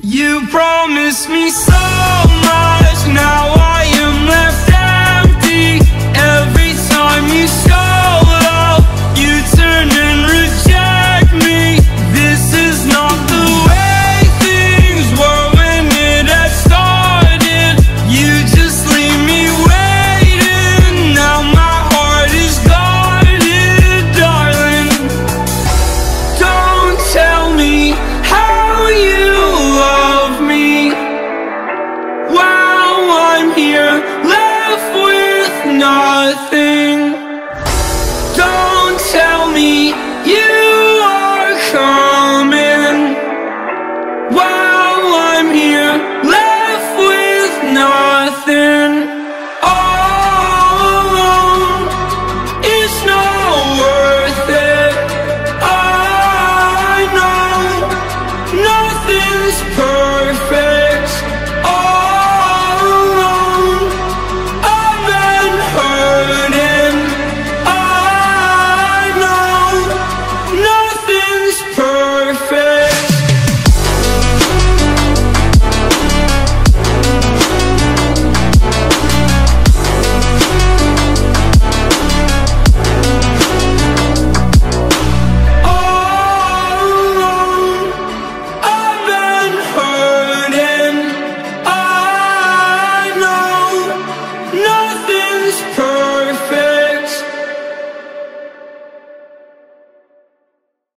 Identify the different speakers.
Speaker 1: You promised me so much, now I am left empty. Every time you show up, you turn and reject me. This is not the way things were when it had started. You just leave me waiting, now my heart is guarded, darling. Don't tell me how you love me while I'm here left with nothing.